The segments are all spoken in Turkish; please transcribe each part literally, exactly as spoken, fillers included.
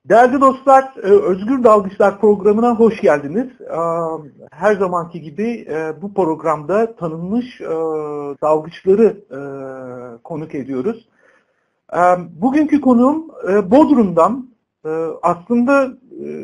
Değerli dostlar, Özgür Dalgıçlar programına hoş geldiniz. Her zamanki gibi bu programda tanınmış dalgıçları konuk ediyoruz. Bugünkü konuğum Bodrum'dan. Aslında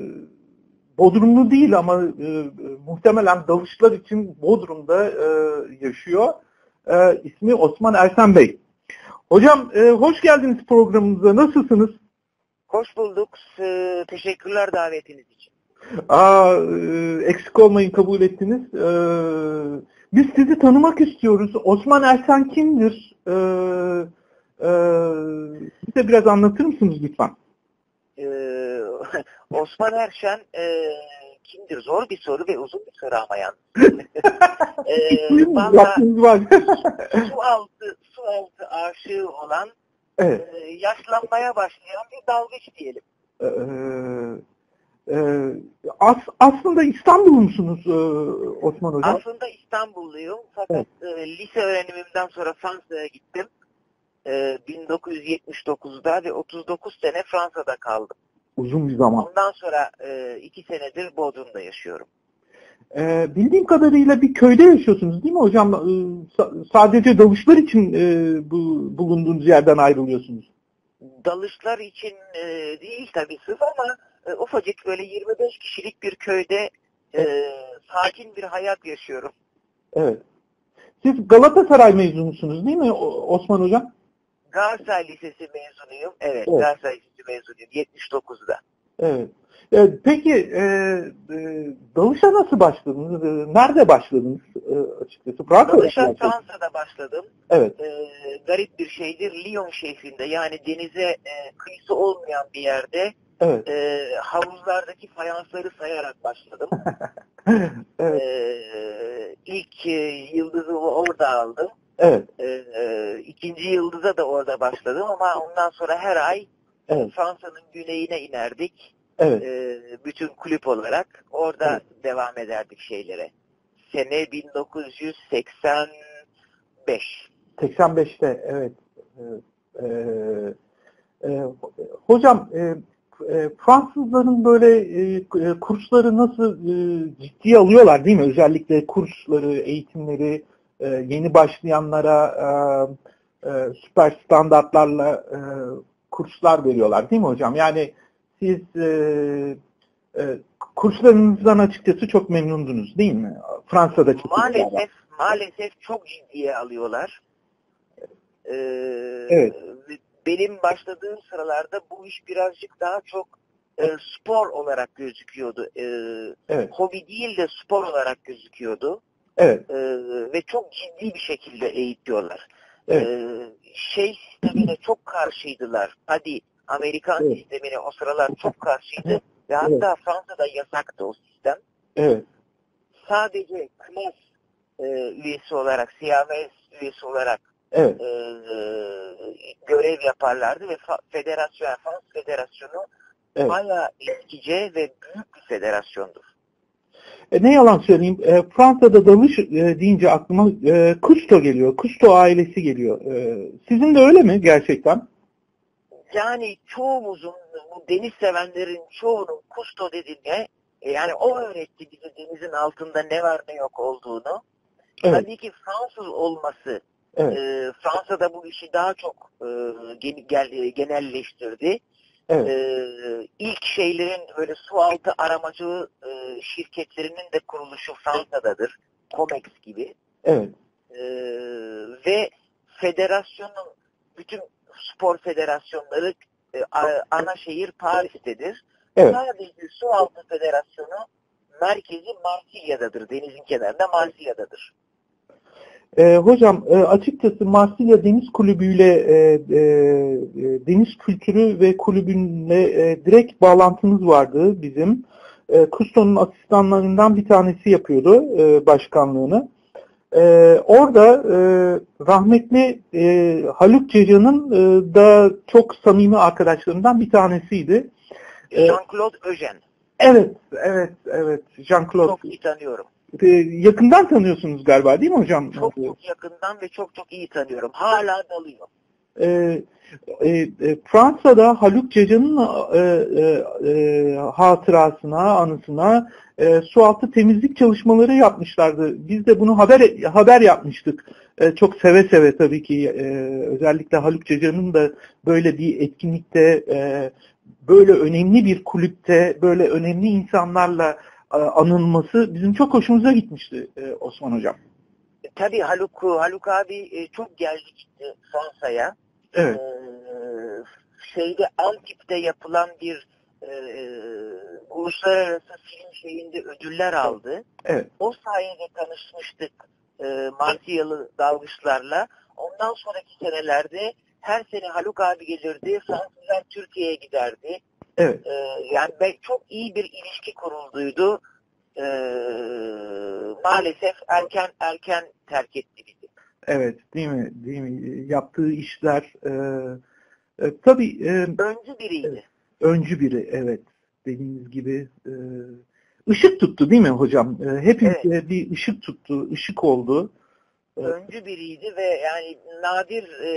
Bodrumlu değil ama muhtemelen dalışlar için Bodrum'da yaşıyor. İsmi Osman Ersen Bey. Hocam hoş geldiniz programımıza. Nasılsınız? Hoş bulduk. Ee, teşekkürler davetiniz için. Aa, eksik olmayın, kabul ettiniz. Ee, biz sizi tanımak istiyoruz. Osman Ersen kimdir? Ee, e, bize biraz anlatır mısınız lütfen? Ee, Osman Ersen e, kimdir? Zor bir soru ve uzun bir soru ama yalnız. ee, vallahi, su altı, su altı aşığı olan, evet. e, yaşlanmaya başlayan bir dalgıç diyelim. Ee, e, as, aslında İstanbul musunuz e, Osman Hocam? Aslında İstanbulluyum fakat evet. e, lise öğrenimimden sonra Fransa'ya gittim. E, bin dokuz yüz yetmiş dokuzda ve otuz dokuz sene Fransa'da kaldım. Uzun bir zaman. Ondan sonra e, iki senedir Bodrum'da yaşıyorum. Ee, bildiğim kadarıyla bir köyde yaşıyorsunuz değil mi hocam? Ee, sadece dalışlar için e, bu bulunduğunuz yerden ayrılıyorsunuz. Dalışlar için e, değil tabii sırf ama e, ufacık böyle yirmi beş kişilik bir köyde e, sakin bir hayat yaşıyorum. Evet. Siz Galatasaray mezunusunuz değil mi Osman Hocam? Galatasaray Lisesi mezunuyum. Evet, evet. Galatasaray Lisesi mezunuyum yetmiş dokuzda. Evet. E, peki e, e, dalışa nasıl başladınız? E, nerede başladınız e, açıkçası? Fransa'da Dalışa Fransa'da başladım. Evet. E, garip bir şeydir. Lyon şehrinde yani denize e, kıyısı olmayan bir yerde evet. e, havuzlardaki fayansları sayarak başladım. evet. e, ilk e, yıldızı orada aldım. Evet. E, e, ikinci yıldıza da orada başladım ama ondan sonra her ay evet. Fransa'nın güneyine inerdik. Evet. E, bütün kulüp olarak orada evet. devam ederdik şeylere. Sene bin dokuz yüz seksen beş. seksen beşte evet. Ee, e, hocam e, e, Fransızların böyle e, kursları nasıl e, ciddiye alıyorlar değil mi? Özellikle kursları, eğitimleri e, yeni başlayanlara e, e, süper standartlarla e, kurslar veriyorlar değil mi hocam? Yani siz e, e, kurslarınızdan açıkçası çok memnundunuz değil mi? Fransa'daki maalesef kurslardan. maalesef çok ciddiye alıyorlar. Ee, evet. Benim başladığım sıralarda bu iş birazcık daha çok e, spor olarak gözüküyordu. E, evet. Hobi değil de spor olarak gözüküyordu. Evet. E, ve çok ciddi bir şekilde eğitiyorlar. Evet. E, şey sistemine çok karşıydılar. Hadi Amerikan evet. sistemine o sıralar çok karşıydı. Evet. Ve hatta evet. Fransa'da yasaktı o sistem. Evet. Sadece K M A S e, üyesi olarak, C M S üyesi olarak evet. e, görev yaparlardı ve federasyon, Frans Federasyonu evet. bayağı eskice ve büyük bir federasyondur. E, ne yalan söyleyeyim, e, Fransa'da dalış e, deyince aklıma e, Cousteau geliyor, Cousteau ailesi geliyor. E, sizin de öyle mi gerçekten? Yani çoğumuzun, bu deniz sevenlerin çoğunun Cousteau dediğinde, yani o öğretti bize denizin altında ne var ne yok olduğunu. Evet. Tabii ki Fransız olması, evet. e, Fransa'da bu işi daha çok e, gen, genelleştirdi. Evet. E, ilk şeylerin böyle su altı aramacı e, şirketlerinin de kuruluşu Fransa'dadır. Comex gibi. Evet. E, ve federasyonun, bütün spor federasyonları e, ana şehir Paris'tedir. Evet. Sadece su altı federasyonu merkezi Marsilya'dadır. Denizin kenarında Marsilya'dadır. E, hocam e, açıkçası Marsilya Deniz Kulübü ile e, e, deniz kültürü ve kulübünle e, direkt bağlantımız vardı bizim. E, Cousteau'nun asistanlarından bir tanesi yapıyordu e, başkanlığını. E, orada e, rahmetli e, Haluk Ceca'nın e, da çok samimi arkadaşlarından bir tanesiydi. Jean-Claude Eugène. Evet, evet, evet. Jean-Claude. Çok iyi tanıyorum. Ee, yakından tanıyorsunuz galiba değil mi hocam? Çok çok yakından ve çok çok iyi tanıyorum. Hala dalıyor. e, e, e, Fransa'da Haluk Ceca'nın e, e, e, hatırasına, anısına e, sualtı temizlik çalışmaları yapmışlardı. Biz de bunu haber haber yapmıştık. E, çok seve seve tabii ki. E, özellikle Haluk Ceca'nın da böyle bir etkinlikte, e, böyle önemli bir kulüpte, böyle önemli insanlarla e, anılması bizim çok hoşumuza gitmişti e, Osman Hocam. E, tabii Haluk, Haluk abi e, çok geldi gitti Fransa'ya. Evet. Ee, şeyde Antip'te yapılan bir e, uluslararası film şeyinde ödüller aldı. Evet. O sayede tanışmıştık e, Marsiyalı dalgıçlarla. Ondan sonraki senelerde her sene Haluk abi gelirdi. Fransızlar Türkiye'ye giderdi. Evet. E, yani ben, çok iyi bir ilişki kurulduydu. E, maalesef erken erken terk etti bizi. Evet, değil mi? Değil mi? Yaptığı işler e, e, tabii e, öncü biriydi. Evet, öncü biri, evet. Dediğiniz gibi e, ışık tuttu değil mi hocam? E, hepimize evet. Bir ışık tuttu, ışık oldu. Öncü biriydi ve yani nadir e,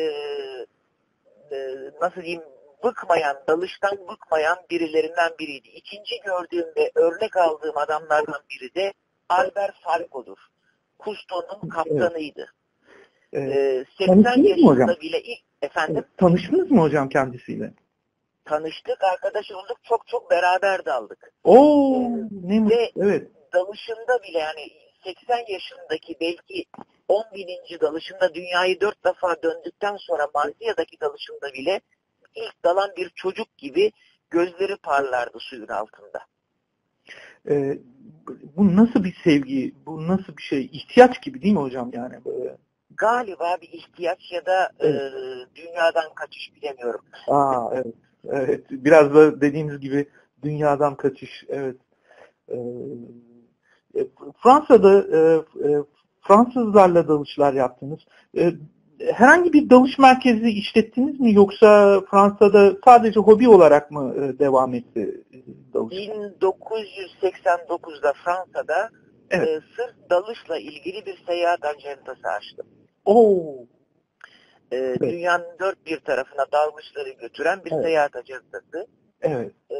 e, nasıl diyeyim bıkmayan, dalıştan bıkmayan birilerinden biriydi. İkinci gördüğüm ve örnek aldığım adamlardan biri de Albert Falco'dur. Cousteau'nun kaptanıydı. Evet. Ee, seksen yaşında bile ilk efendim. Evet. Tanıştınız mı hocam kendisiyle? Tanıştık, arkadaş olduk, çok çok beraber daldık. Oo, ee, ne mutlu. Ve evet. dalışında bile yani seksen yaşındaki belki on bininci dalışında dünyayı dört defa döndükten sonra Marsilya'daki dalışında bile ilk dalan bir çocuk gibi gözleri parlardı suyun altında. Ee, bu nasıl bir sevgi, bu nasıl bir şey? İhtiyaç gibi değil mi hocam yani böyle? Galiba bir ihtiyaç ya da evet. e, dünyadan kaçış bilemiyorum. Aa evet, evet. Biraz da dediğiniz gibi dünyadan kaçış, evet. Ee, Fransa'da e, e, Fransızlarla dalışlar yaptınız. E, herhangi bir dalış merkezi işlettiniz mi yoksa Fransa'da sadece hobi olarak mı e, devam etti dalış? bin dokuz yüz seksen dokuzda Fransa'da evet. e, sırf dalışla ilgili bir seyahat acentası açtım. Oo. E, evet. Dünyanın dört bir tarafına dalgıçları götüren bir evet. seyahat acentası. Evet. E,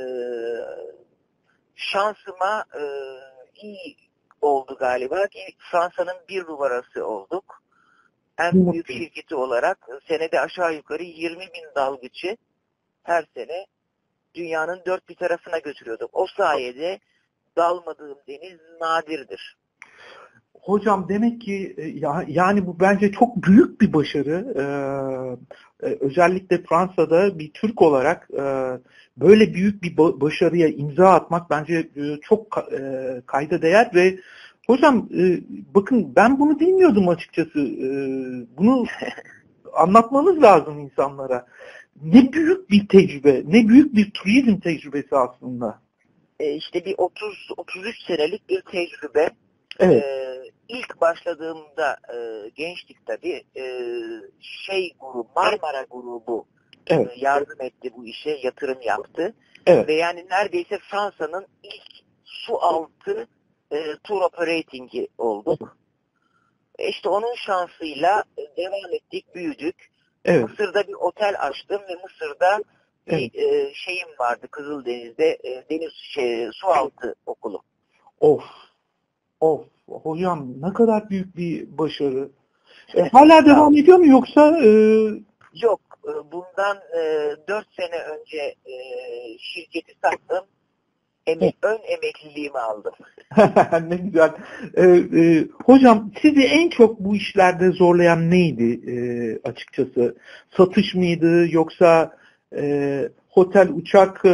şansıma e, iyi oldu galiba ki Fransa'nın bir numarası olduk. En büyük şirketi olarak senede aşağı yukarı yirmi bin dalgıcı her sene dünyanın dört bir tarafına götürüyorduk. O sayede dalmadığım deniz nadirdir. Hocam demek ki ya, yani bu bence çok büyük bir başarı. Ee, özellikle Fransa'da bir Türk olarak e, böyle büyük bir başarıya imza atmak bence çok e, kayda değer ve hocam e, bakın ben bunu bilmiyordum açıkçası. E, bunu anlatmanız lazım insanlara. Ne büyük bir tecrübe, ne büyük bir turizm tecrübesi aslında. E işte bir otuz otuz üç senelik bir tecrübe. Evet. Ee, ilk başladığımda e, gençlik tabii e, şey grubu, Marmara grubu evet. e, yardım etti bu işe, yatırım yaptı. Evet. Ve yani neredeyse Fransa'nın ilk su altı e, tour operating'i olduk. E işte onun şansıyla e, devam ettik, büyüdük. Evet. Mısır'da bir otel açtım ve Mısır'da evet. bir e, şeyim vardı Kızıldeniz'de, e, deniz şey, su altı okulu. Of. Of, hocam ne kadar büyük bir başarı. E, hala devam ediyor mu yoksa? E... Yok, bundan e, dört sene önce e, şirketi sattım. Emek, ön emekliliğimi aldım. Ne güzel. E, e, hocam sizi en çok bu işlerde zorlayan neydi e, açıkçası? Satış mıydı yoksa e, otel, uçak e,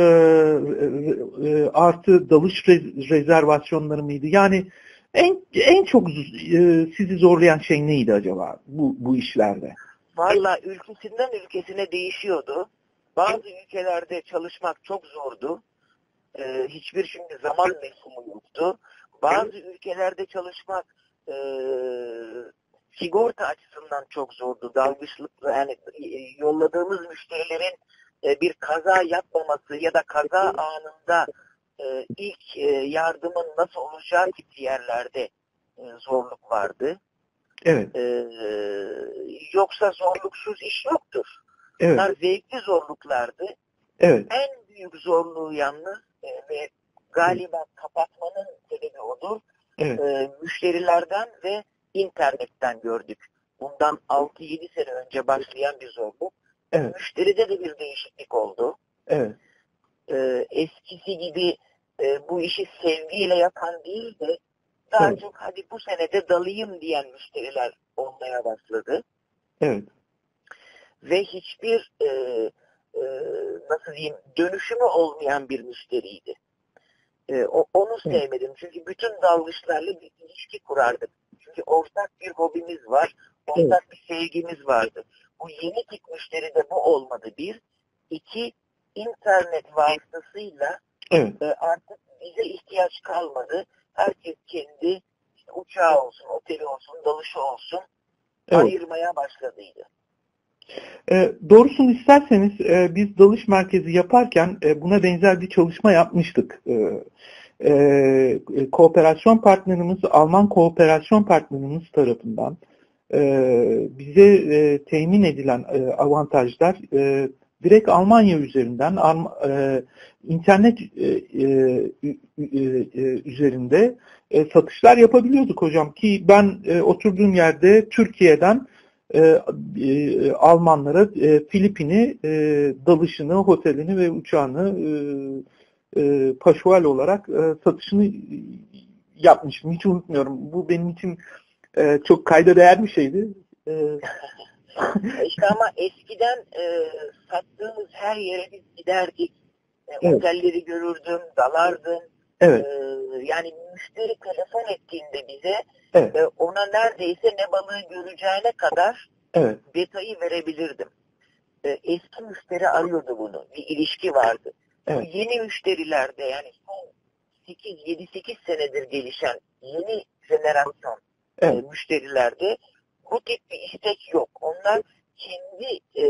e, artı dalış re- rezervasyonları mıydı? Yani en en çok e, sizi zorlayan şey neydi acaba bu bu işlerde? Vallahi ülkesinden ülkesine değişiyordu. Bazı ülkelerde çalışmak çok zordu. Ee, hiçbir şimdi zaman mefhumu yoktu. Bazı ülkelerde çalışmak e, sigorta açısından çok zordu. Dalgıçlıkla yani e, yolladığımız müşterilerin e, bir kaza yapmaması ya da kaza anında e, ilk e, yardımın nasıl olacağı gibi yerlerde e, zorluk vardı. Evet. E, yoksa zorluksuz iş yoktur. Evet. Bunlar zevkli zorluklardı. Evet. En büyük zorluğu yalnız e, ve galiba kapatmanın sebebi odur. Evet. E, müşterilerden ve internetten gördük. Bundan altı yedi sene önce başlayan bir zorluk. Evet. Müşteride de bir değişiklik oldu. Evet. E, eskisi gibi e, bu işi sevgiyle yapan değil de daha Evet. çok hadi bu senede dalayım diyen müşteriler olmaya başladı. Evet. Ve hiçbir e, e, nasıl diyeyim dönüşümü olmayan bir müşteriydi. E, o, onu Evet. sevmedim. Çünkü bütün dalgıçlarla bir ilişki kurardık. Çünkü ortak bir hobimiz var. Ortak evet. bir sevgimiz vardı. Bu yeni tip müşteride bu olmadı bir. İki, internet vasıtasıyla Evet. e, artık bize ihtiyaç kalmadı. Herkes kendi işte uçağı olsun, oteli olsun, dalışı olsun evet. ayırmaya başladıydı. E, doğrusunu isterseniz e, biz dalış merkezi yaparken e, buna benzer bir çalışma yapmıştık. E, e, kooperasyon partnerimiz, Alman kooperasyon partnerimiz tarafından e, bize e, temin edilen e, avantajlar e, direkt Almanya üzerinden e, internet e, e, e, üzerinde e, satışlar yapabiliyorduk hocam ki ben e, oturduğum yerde Türkiye'den e, e, Almanlara e, Filipin'i e, dalışını, otelini ve uçağını e, e, paşual olarak e, satışını yapmıştım. Hiç unutmuyorum. Bu benim için e, çok kayda değer bir şeydi. E, İşte ama eskiden e, sattığımız her yere biz giderdik. E, evet. Otelleri görürdüm, dalardım. Evet. E, yani müşteri telefon ettiğinde bize evet. e, ona neredeyse ne balığı göreceğine kadar evet. detayı verebilirdim. E, eski müşteri arıyordu bunu. Bir ilişki vardı. Evet. Bu yeni müşterilerde yani son sekiz yedi sekiz senedir gelişen yeni jenerasyon evet. e, müşterilerde bu tip bir istek yok. Onlar kendi e,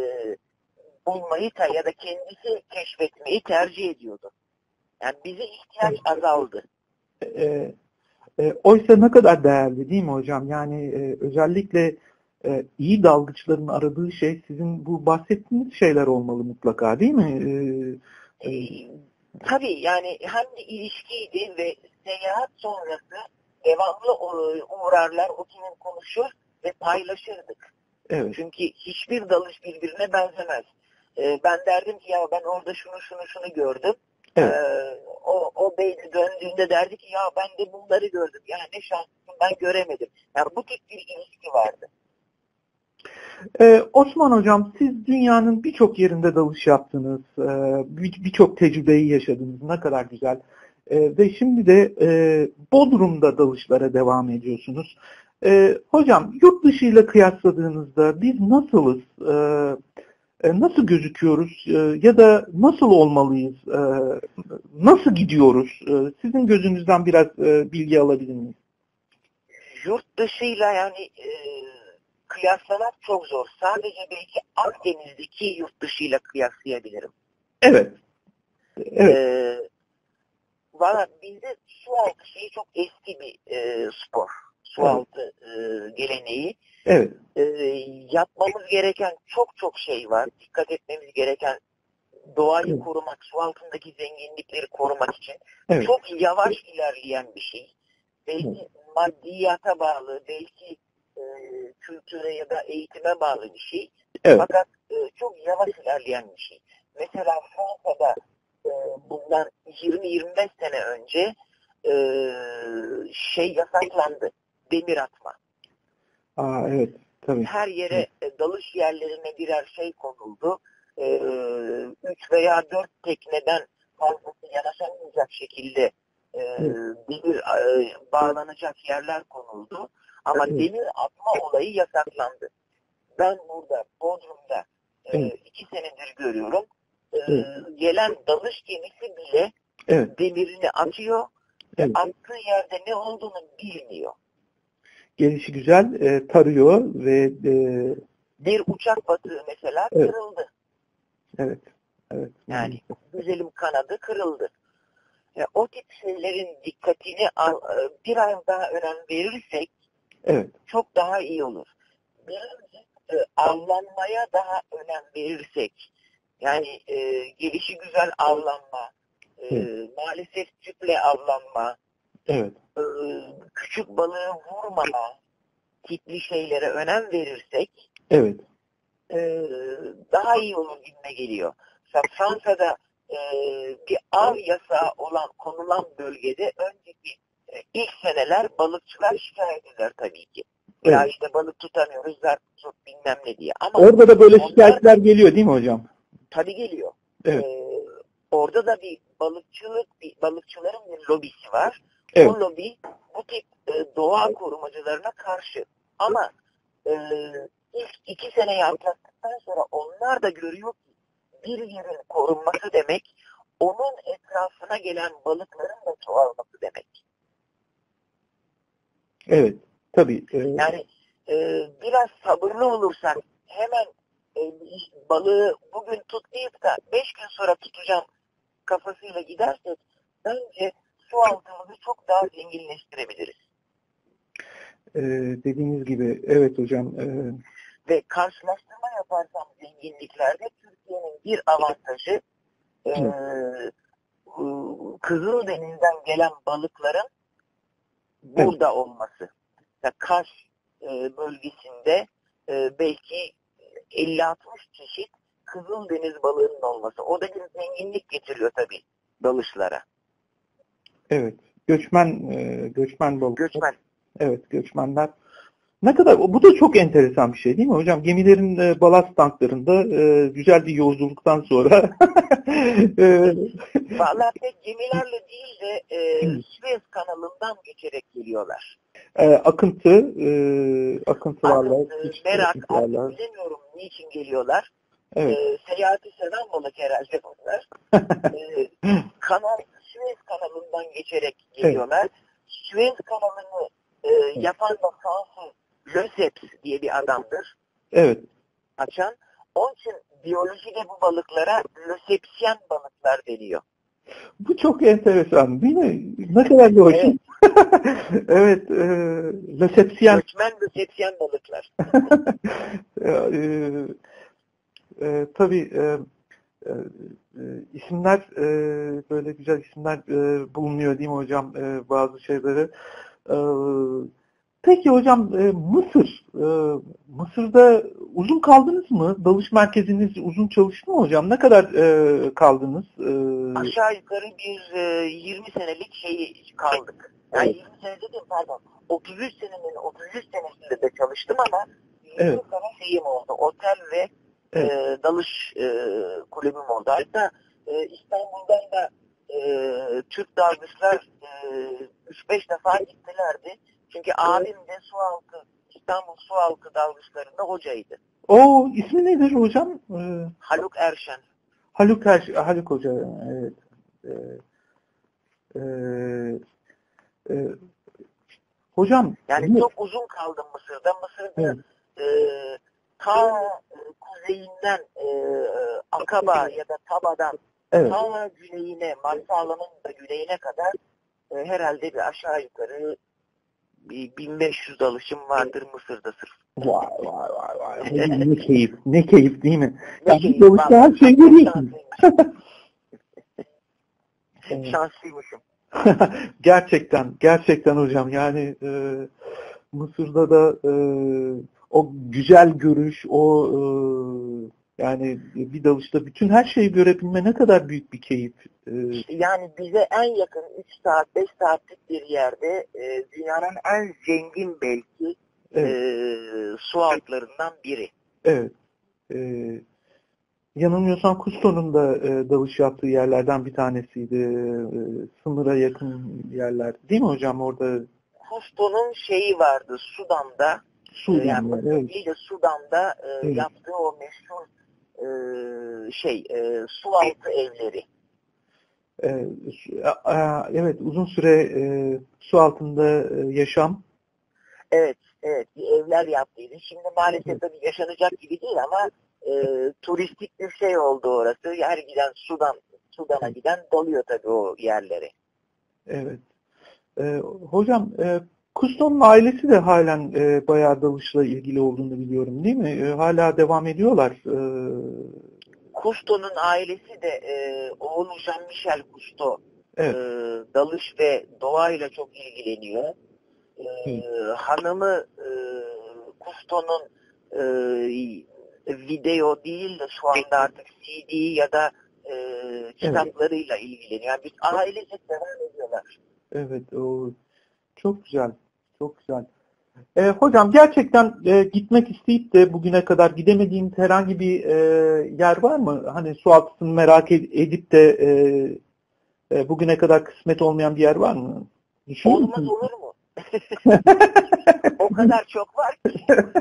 bulmayı ya da kendisi keşfetmeyi tercih ediyordu. Yani bize ihtiyaç evet. azaldı. E, e, oysa ne kadar değerli değil mi hocam? Yani e, özellikle e, iyi dalgıçların aradığı şey sizin bu bahsettiğiniz şeyler olmalı mutlaka değil mi? E, e, tabii yani hem de ilişkiydi ve seyahat sonrası devamlı uğrarlar, oturup konuşur ve paylaşırdık. Evet. Çünkü hiçbir dalış birbirine benzemez. Ee, ben derdim ki ya ben orada şunu şunu şunu gördüm. Evet. Ee, o, o bey de döndüğünde derdi ki ya ben de bunları gördüm. Ya ne şanslısın ben göremedim. Yani bu tip bir ilişki vardı. Ee, Osman Hocam siz dünyanın birçok yerinde dalış yaptınız. Ee, birçok tecrübeyi yaşadınız. Ne kadar güzel. Ee, ve şimdi de e, Bodrum'da dalışlara devam ediyorsunuz. Ee, hocam yurt dışıyla kıyasladığınızda biz nasılız? Ee, nasıl gözüküyoruz? Ee, ya da nasıl olmalıyız? Ee, nasıl gidiyoruz? Ee, sizin gözünüzden biraz e, bilgi alabilir miyiz? Yurt dışıyla yani e, kıyaslamak çok zor. Sadece belki Akdeniz'deki yurt dışıyla kıyaslayabilirim. Evet. Evet. Ee, Valla bizde su altı şeyi çok eski bir e, spor. Su evet. altı e, geleneği. Evet. E, yapmamız gereken çok çok şey var. Dikkat etmemiz gereken doğayı evet. korumak, su altındaki zenginlikleri korumak için. Evet. Çok yavaş ilerleyen bir şey. Belki evet. maddiyata bağlı, belki e, kültüre ya da eğitime bağlı bir şey. Evet. Fakat e, çok yavaş ilerleyen bir şey. Mesela Fransa'da e, bundan yirmi yirmi beş sene önce e, şey yasaklandı. Demir atma. Aa, evet. Tabii. Her yere evet. dalış yerlerine birer şey konuldu. E, üç veya dört tekneden fazlası yanaşamayacak şekilde e, evet. demir e, bağlanacak yerler konuldu. Ama evet. demir atma olayı yasaklandı. Ben burada Bodrum'da e, evet. iki senedir görüyorum. E, evet. Gelen dalış gemisi bile evet. demirini atıyor evet. ve attığı yerde ne olduğunu bilmiyor. Gelişi güzel, e, tarıyor ve e, bir uçak batığı mesela evet. kırıldı. Evet. Evet. Yani güzelim kanadı kırıldı. E, o tip şeylerin dikkatini al, bir ay daha önem verirsek evet. çok daha iyi olur. Birinci e, avlanmaya daha önem verirsek, yani e, gelişi güzel avlanma, e, Evet. maalesef tüple avlanma, Evet. e, küçük balığı vurmama tipli şeylere önem verirsek Evet. e, daha iyi olur gibime geliyor. Mesela Fransa'da e, bir av yasağı olan konulan bölgede önceki e, ilk seneler balıkçılar şikayet eder tabii ki. Ya Evet. işte balık tutamıyoruz, zar tut bilmem ne diye. Ama Orada da böyle onlar şikayetler geliyor değil mi hocam? tabii geliyor. Evet. Ee, orada da bir balıkçılık, bir balıkçıların bir lobisi var. Evet. O lobi bu tip e, doğa korumacılarına karşı. Ama e, ilk iki seneyi atlattıktan sonra onlar da görüyor ki bir yerin korunması demek, onun etrafına gelen balıkların da çoğalması demek. Evet. Tabii. E, Yani e, biraz sabırlı olursak, hemen e, balığı bugün tutmayıp da beş gün sonra tutacağım kafasıyla gidersek bence su altımızı çok daha zenginleştirebiliriz. e, dediğiniz gibi evet hocam. E, Ve karşılaştırma yaparsam zenginliklerde Türkiye'nin bir avantajı e, evet. Kızıldeniz'den gelen balıkların Evet. burada olması. Yani Kars e, bölgesinde e, belki elli altmış çeşit Kızıldeniz balığının olması. O da bir zenginlik getiriyor tabii dalışlara. Evet. Göçmen e, göçmen balıklar. Göçmen. Evet, göçmenler. Ne kadar bu da çok enteresan bir şey değil mi hocam? Gemilerin e, balast tanklarında e, güzel bir yolculuktan sonra e, Vallahi pek gemilerle değil de e, Suez kanalından geçerek geliyorlar. e, akıntı e, akıntılarla Akıntı, hiç merak, akıntılarla. artık bilemiyorum niçin geliyorlar. Evet. E, seyahati seven balık herhalde bunlar. E, kanal, Suez kanalından geçerek Evet. geliyorlar. Suez kanalını e, yapan da Fransız Lesseps diye bir adamdır. Evet. Açan. Onun için biyolojide bu balıklara Lessepsyen balıklar deniyor. Bu çok enteresan değil mi? Ne kadar da hoş. Evet. Evet. E, Resepsiyen. Göçmen Lessepsyen balıklar. e, e, tabii e, e, e, isimler e, böyle güzel isimler e, bulunuyor değil mi hocam e, bazı şeyleri. E, peki hocam e, Mısır. E, Mısır'da uzun kaldınız mı? Dalış merkeziniz uzun çalıştı mı hocam? Ne kadar e, kaldınız? E, Aşağı yukarı bir e, yirmi senelik şeyi kaldık. Yani evet. yirmi sene dedim pardon. otuz üç senenin otuz üç senesinde de çalıştım ama yirmi Evet. sene şeyim oldu. Otel ve Evet. e, dalış e, kulübüm oldu. Hatta e, İstanbul'dan da e, Türk dalgıçlar e, üç beş defa gittilerdi. Çünkü abim de sualtı, İstanbul sualtı dalgıçlarında hocaydı. O ismi nedir hocam? E, Haluk Erşen. Haluk Er, Haluk Hoca. Evet. E, e, e, hocam. Yani Bu, çok uzun kaldım Mısır'da. Mısır'da evet. e, ta e, kuzeyinden e, Akaba ya da Taba'dan Evet. ta güneyine, Marsala'nın da güneyine kadar e, herhalde bir aşağı yukarı bir bin beş yüz dalışım vardır Mısır'da sırf. Vay vay vay vay. Hocam ne keyif. Ne keyif değil mi? Ne Yani keyif dalışta vallahi. her şeyi Çok görüyorsunuz. şanslıymışım. Şanslıymışım. Gerçekten, gerçekten hocam. Yani e, Mısır'da da e, o güzel görüş, o e, yani bir dalışta bütün her şeyi görebilme ne kadar büyük bir keyif. E, Yani bize en yakın üç saat, beş saatlik bir yerde e, dünyanın en zengin belki evet. e, su altlarından biri. Evet. E, yanılmıyorsam Kusto'nun da e, dalış yaptığı yerlerden bir tanesiydi. E, sınıra yakın yerler. Değil mi hocam orada? Kusto'nun şeyi vardı Sudan'da, e, Sudan yani var. Mısır Evet. değil de Sudan'da e, Evet. yaptığı o meşhur e, şey e, su altı evleri. E, evet, uzun süre e, su altında e, yaşam. Evet, evet bir evler yaptıydı. Şimdi maalesef tabii yaşanacak gibi değil ama e, turistik bir şey oldu orası. Her giden Sudan, Sudan'a giden doluyor tabii o yerleri. Evet. E, hocam e, Cousteau'nun ailesi de halen e, bayağı dalışla ilgili olduğunu biliyorum, değil mi? E, hala devam ediyorlar. E, Cousteau'nun ailesi de e, oğlu Jean-Michel Cousteau evet. e, dalış ve doğayla çok ilgileniyor. E, Evet. hanımı e, Cousteau'nun e, video değil de şu anda artık C D ya da e, kitaplarıyla evet. ilgileniyor. Yani bir ailece devam ediyorlar. Evet, o çok güzel. Çok güzel. E, hocam gerçekten e, gitmek isteyip de bugüne kadar gidemediğiniz herhangi bir e, yer var mı? Hani su altını merak edip de e, e, bugüne kadar kısmet olmayan bir yer var mı? Düşünüyor Olmaz musunuz? olur mu? O kadar çok var ki.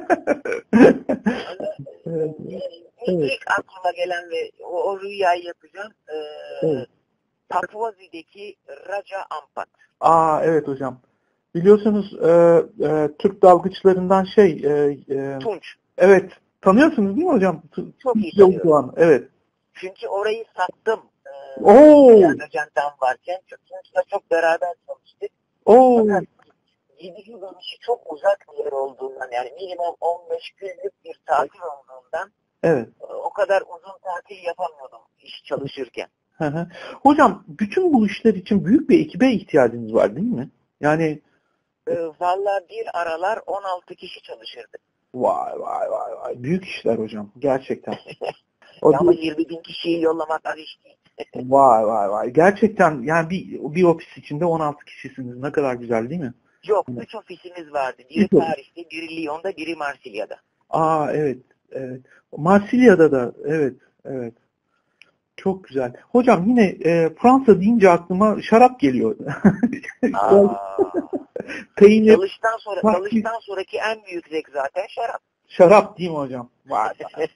Ama, Evet. ilk, Evet. ilk aklıma gelen ve o, o rüyayı yapacağım. E, Evet. Papuazi'deki Raja Ampat. Aa evet hocam. Biliyorsunuz e, e, Türk dalgıçlarından şey e, e, Tunç. evet tanıyorsunuz değil mi hocam? Çok iyi tanıyorum. Doğan. Evet. Çünkü orayı sattım. Ee, Oo. Ajantam varken Tunç'la çok beraber çalıştık. Oo. Fakat gidici dönüşü çok uzak bir yer olduğundan yani minimum on beş günlük bir tatil olduğundan evet. o kadar uzun tatil yapamıyordum iş çalışırken. Hı hı. Hocam bütün bu işler için büyük bir ekibe ihtiyacınız var değil mi? Yani Ee, Valla bir aralar on altı kişi çalışırdı. vay vay vay vay büyük işler hocam gerçekten. O Ama bir, yirmi bin kişiyi yollamak az iş değil. vay vay vay gerçekten yani bir bir ofis içinde on altı kişisiniz ne kadar güzel değil mi? Yok, Evet. üç ofisimiz vardı. Biri Paris'te, biri Lyon'da, biri Marsilya'da. Aa evet evet. Marsilya'da da evet evet. Çok güzel. Hocam yine e, Fransa deyince aklıma şarap geliyor. Aa, Peynir, dalıştan sonra, pastis, dalıştan sonraki en büyük zevk zaten şarap. şarap değil mi hocam? Vay vay.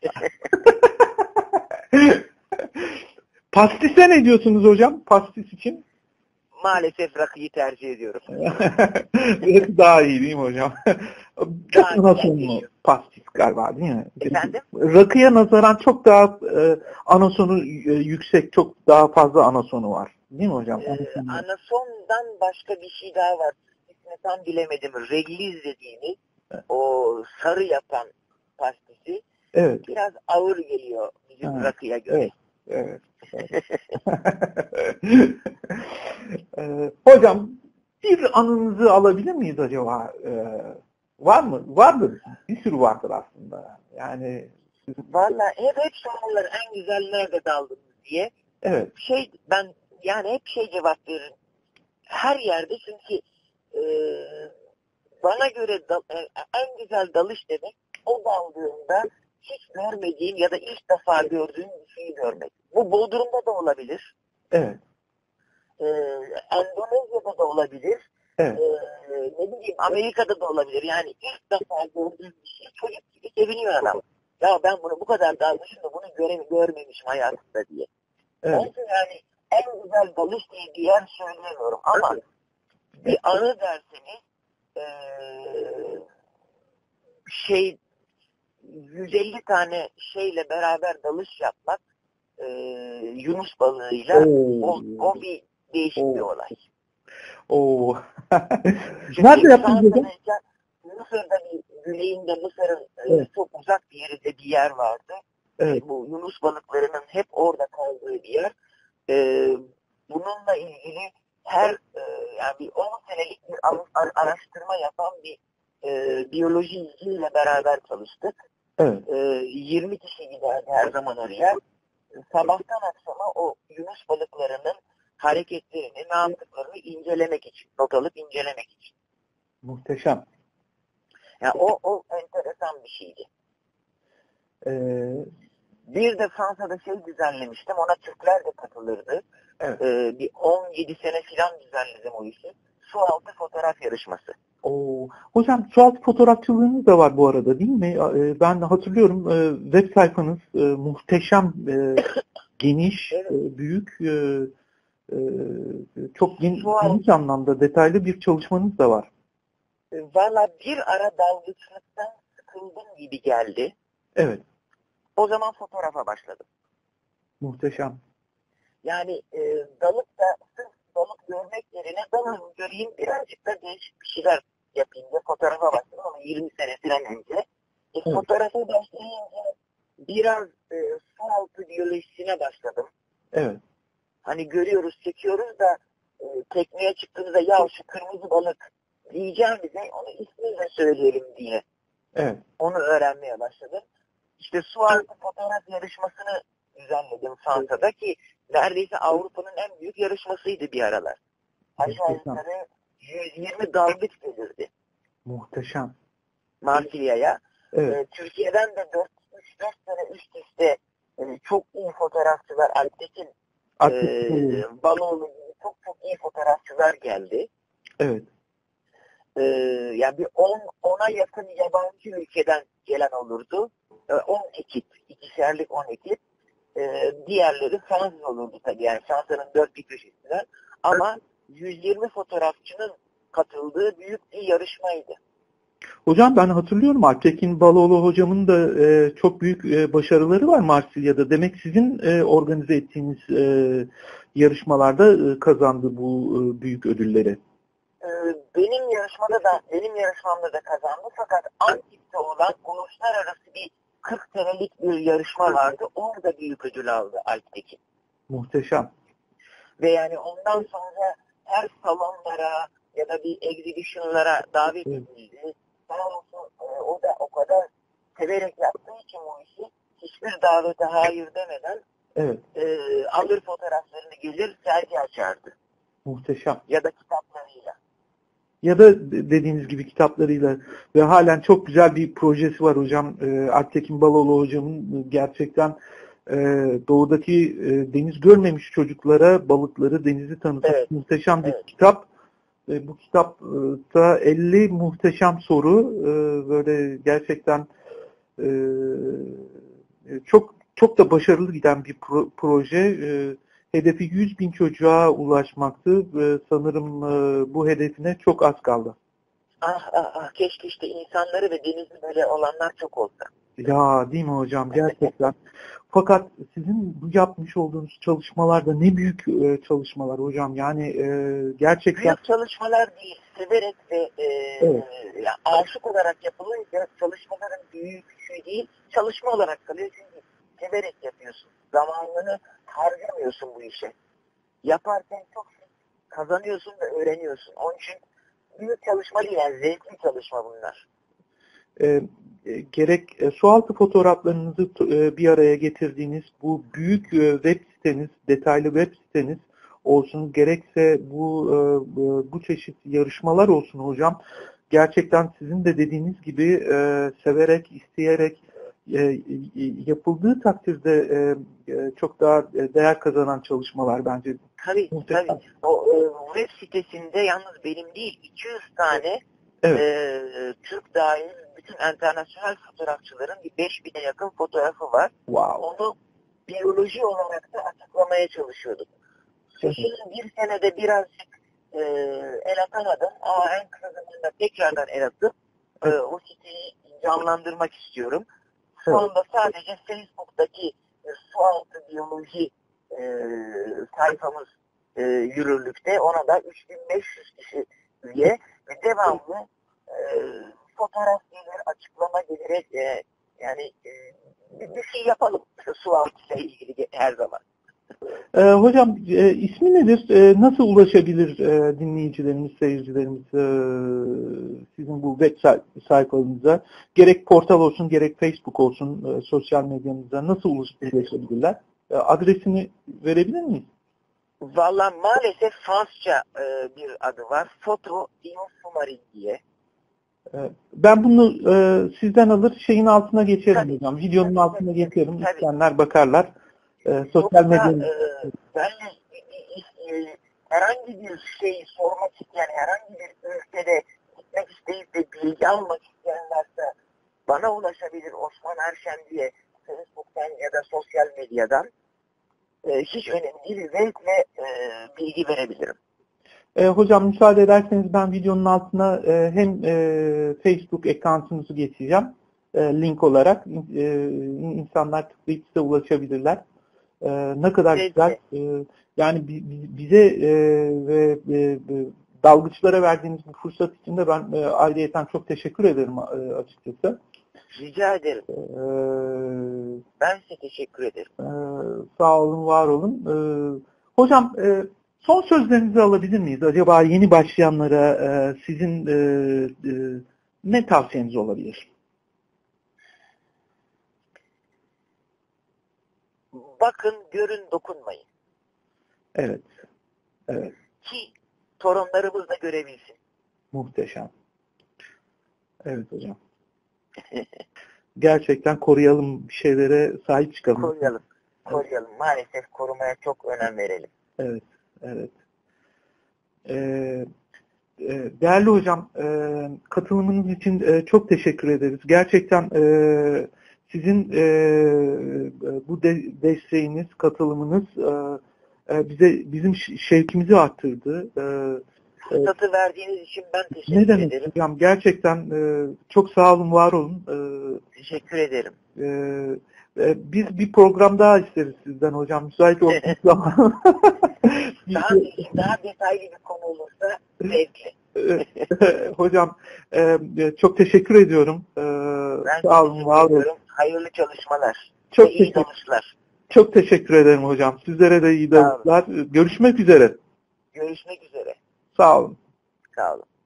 Pastise ne diyorsunuz hocam? Pastis için? Maalesef rakıyı tercih ediyorum. Rakı daha iyi değil mi hocam? Çok Daha anasonlu pastis galiba değil mi? Efendim? Rakıya nazaran çok daha e, anasonu e, yüksek, çok daha fazla anasonu var. Değil mi hocam? Ee, anasondan başka bir şey daha var. İsmini tam bilemedim. Regliz dediğimiz o sarı yapan pastisi evet. biraz ağır geliyor bizim Ha, rakıya göre. evet. Evet. Evet. ee, hocam bir anınızı alabilir miyiz acaba? Ee, var mı? Vardır. Bir sürü vardır aslında. Yani Valla hep hep sorarlar en güzel nerede daldınız diye. evet. Şey ben yani hep şey cevap veririm. Her yerde çünkü e, bana göre da, e, en güzel dalış demek o daldığında hiç görmediğin ya da ilk defa gördüğün bir şeyi görmek. Bu Bodrum'da da olabilir. Evet. E, Endonezya'da da olabilir. Evet. E, ne bileyim Amerika'da da olabilir. Yani ilk defa gördüğün bir şey çocuk gibi seviniyor adam. Ya ben bunu bu kadar dalmışım da bunu göre, görmemişim hayatımda diye. Evet. Onun yani en güzel dalış diye bir yer söylemiyorum ama bir anı derseniz ee, şey yüz elli tane şeyle beraber dalış yapmak e, Yunus balığıyla o, o bir değişik Oo. bir olay. Oo. Nerede yaptınız hocam? Mısır'da bir güneyinde Mısır'ın evet. çok uzak bir yerinde bir yer vardı. Evet. Bu Yunus balıklarının hep orada kaldığı bir yer. E, bununla ilgili her e, yani bir on senelik bir araştırma yapan bir e, biyoloji izciyle beraber çalıştık. Evet. E, yirmi kişi giderdi her zaman oraya. Sabahtan akşama o Yunus balıklarının hareketlerini, ne yaptıklarını incelemek için, not alıp incelemek için. Muhteşem. Yani o, o enteresan bir şeydi. Ee, bir de Fransa'da şey düzenlemiştim, ona Türkler de katılırdı. Evet. Ee, bir on yedi sene filan düzenledim o işi. Su altı fotoğraf yarışması. Oo. Hocam sualtı fotoğrafçılığınız da var bu arada değil mi? Ee, ben hatırlıyorum e, web sayfanız e, muhteşem, e, geniş, evet. e, büyük, e, e, çok geniş, geniş anlamda detaylı bir çalışmanız da var. Valla bir ara dalgıçlıktan sıkıldım gibi geldi. Evet. O zaman fotoğrafa başladım. Muhteşem. Yani e, dalıp da sırf balık görmek yerine dalın göreyim birazcık da değişik bir şeyler yapayım diye fotoğrafa başladım ama yirmi sene falan önce. E, evet. Fotoğrafa başlayınca biraz e, su altı biyolojisine başladım. Evet. Hani görüyoruz, çekiyoruz da e, tekneye çıktığımızda ya şu kırmızı balık diyeceğimize onu ismiyle söyleyelim diye. Evet. Onu öğrenmeye başladım. İşte su altı fotoğraf yarışmasını düzenledim Fransa'da ki neredeyse Avrupa'nın en büyük yarışmasıydı bir aralar. Aşağı yukarı yüz yirmi dalgıç gelirdi. Muhteşem. Marsilya'ya. Evet. Ee, Türkiye'den de dört üç dört sene üst üste e, çok iyi fotoğrafçılar, Alptekin, e, Baloğlu gibi çok çok iyi fotoğrafçılar geldi. Evet. Ee, yani bir on ona yakın yabancı ülkeden gelen olurdu. on ekip, ikişerlik on ekip. Ee, diğerleri Fransız olurdu tabii. Yani Fransa'nın dört bir köşesinden. Ama yüz yirmi fotoğrafçının katıldığı büyük bir yarışmaydı. Hocam ben hatırlıyorum Alptekin Baloğlu hocamın da e, çok büyük e, başarıları var Marsilya'da. Demek sizin e, organize ettiğiniz e, yarışmalarda e, kazandı bu e, büyük ödülleri. Ee, benim yarışmada da, benim yarışmamda da kazandı. Fakat Antip'te olan uluslararası bir kırk senelik bir yarışma vardı. Orada büyük ödül aldı Alptekin. Muhteşem. Ve yani ondan sonra her salonlara ya da bir exhibition'lara davet edildi. Sağ olsun e, o da o kadar severek yaptığı için bu işi hiçbir davete hayır demeden evet. e, alır fotoğraflarını gelir sergi açardı. Muhteşem. Ya da kitaplarıyla. Ya da dediğiniz gibi kitaplarıyla ve halen çok güzel bir projesi var hocam. E, Alptekin Baloğlu hocamın gerçekten e, doğudaki e, deniz görmemiş çocuklara balıkları, denizi tanıtan evet. muhteşem bir evet. kitap. E, bu kitapta elli muhteşem soru e, böyle gerçekten e, çok çok da başarılı giden bir pro, proje. E, hedefi yüz bin çocuğa ulaşmaktı. E, sanırım e, bu hedefine çok az kaldı. Ah ah ah keşke işte insanları ve denizi böyle olanlar çok olsa. Ya değil mi hocam gerçekten. Fakat sizin bu yapmış olduğunuz çalışmalarda ne büyük e, çalışmalar hocam. Yani e, gerçekten... Büyük çalışmalar değil, severek ve e, evet. ya, aşık olarak yapılınca çalışmaların büyük şey değil, çalışma olarak kalıyor çünkü severek yapıyorsun. Zamanını harcamıyorsun bu işe. Yaparken çok kazanıyorsun ve öğreniyorsun. Onun için büyük çalışma değil, yani zevkli çalışma bunlar. E, e, gerek e, sualtı fotoğraflarınızı e, bir araya getirdiğiniz bu büyük e, web siteniz, detaylı web siteniz olsun, gerekse bu e, bu çeşit yarışmalar olsun hocam. Gerçekten sizin de dediğiniz gibi e, severek, isteyerek e, yapıldığı takdirde e, e, çok daha değer kazanan çalışmalar bence. Tabii, Muhteşem. tabii. O, o web sitesinde yalnız benim değil, iki yüz tane evet. e, Türk dahil bütün internasyonel fotoğrafçıların bir beş bine yakın fotoğrafı var. Wow. Onu biyoloji olarak da açıklamaya çalışıyorduk. Evet. Şimdi bir senede birazcık e, el atamadım ama en kısa zamanda tekrardan el atıp evet. e, o siteyi canlandırmak istiyorum. Şu evet. anda sadece Facebook'taki e, su altı biyoloji e, sayfamız e, yürürlükte. Ona da üç bin beş yüz kişi üye ve devamlı e, fotoğraf gelir, açıklama gelir. E, yani e, bir, bir şey yapalım su altı ile ilgili her zaman. Ee, hocam e, ismi nedir? E, nasıl ulaşabilir e, dinleyicilerimiz, seyircilerimiz e, sizin bu web sayfanıza? Gerek portal olsun, gerek Facebook olsun, e, sosyal medyanıza nasıl ulaşabilirler? E, adresini verebilir miyiz? Valla maalesef Fransızca e, bir adı var. Foto Diosumarin diye. E, ben bunu e, sizden alır şeyin altına geçerim tabii, hocam. Videonun tabii, altına tabii, geçerim. tabii. İsteyenler bakarlar. E, sosyal medyanın. E, ben e, herhangi bir şey sormak isteyen, herhangi bir ülkede gitmek isteyip de bilgi almak isteyenlerse bana ulaşabilir Osman Erşen diye Facebook'tan ya da sosyal medyadan. E, hiç önemli değil. Zevkle e, bilgi verebilirim. E, hocam müsaade ederseniz ben videonun altına e, hem e, Facebook account'unuzu geçeceğim e, link olarak. E, insanlar tıklayıp size ulaşabilirler. E, ne kadar evet. güzel. E, yani bize e, ve e, dalgıçlara verdiğiniz bu fırsat için de ben e, ayrıyeten çok teşekkür ederim e, açıkçası. Rica ederim. Ee, Ben size teşekkür ederim. E, sağ olun, var olun. E, hocam e, son sözlerinizi alabilir miyiz? Acaba yeni başlayanlara e, sizin e, e, ne tavsiyeniz olabilir? Bakın, görün, dokunmayın. Evet. Evet. Ki torunlarımız da görebilsin. Muhteşem. Evet hocam. Gerçekten koruyalım, bir şeylere sahip çıkalım. Koruyalım. Koruyalım. Maalesef korumaya çok önem verelim. Evet. Evet. Ee, değerli hocam, e, katılımınız için e, çok teşekkür ederiz. Gerçekten e, sizin e, bu de, desteğiniz, katılımınız e, e, bize bizim şevkimizi arttırdı. E, Fırsatı verdiğiniz için ben teşekkür ne demek ederim. hocam? Gerçekten e, çok sağ olun, var olun. E, teşekkür ederim. E, e, biz bir program daha isteriz sizden hocam. Müsait olduğunuz zaman. daha, daha detaylı bir konu olursa zevkli. Hocam e, çok teşekkür ediyorum. E, ben sağ olun, var olun. Hayırlı çalışmalar. Çok ve iyi dalışlar. Çok teşekkür ederim hocam. Sizlere de iyi dalışlar. Görüşmek üzere. Görüşmek üzere. Sağ olun. Sağ olun.